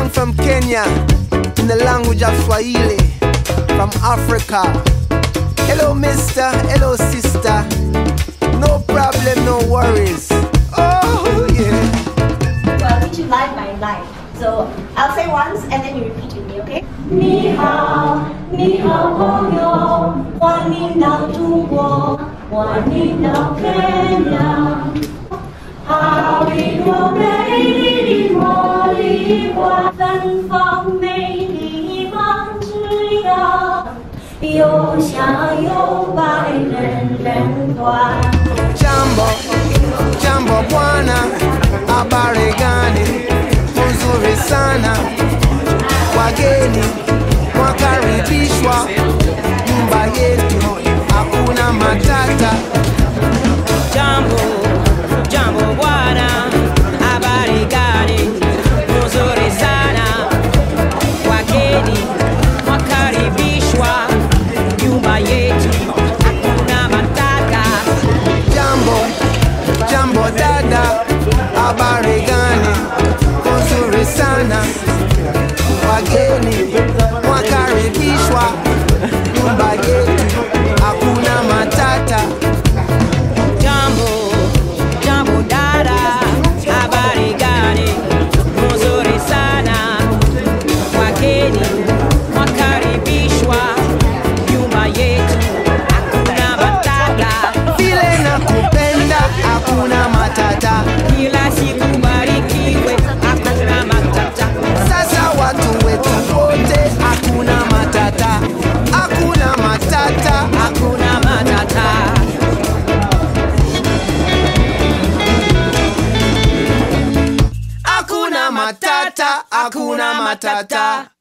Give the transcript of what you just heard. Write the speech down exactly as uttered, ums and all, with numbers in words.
song from Kenya in the language of Swahili, from Africa. Hello mister, hello sister, no problem, no worries. Oh yeah. Well, which life my life. So I'll say once and then you repeat with me, okay? 你好，你好朋友，欢迎到中国，欢迎到 Kenya。好一朵美丽的茉莉花，芬芳美丽满枝桠，又香又白人人团。 Jambo, jambo bwana, habari gani? Nzuri sana, wageni wakaribishwa, nyumba yetu hakuna matata. Jambo, jambo bwana, habari gani? Nzuri sana, wageni wakaribishwa, nyumba yetu hakuna matata. Jambo, jambo dada, habari gani? Nzuri sana, wageni wakaribishwa, nyumba yetu hakuna matata. Jambo, jambo dada, habari gani? Nzuri sana, wageni wakaribishwa, nyumba yetu hakuna matata. Vile nakupenda hakuna matata. Kila siku barikiwe, hakuna matata. Sasa watu wetu wote hakuna matata. Hakuna matata. Hakuna matata. Hakuna matata. Hakuna matata.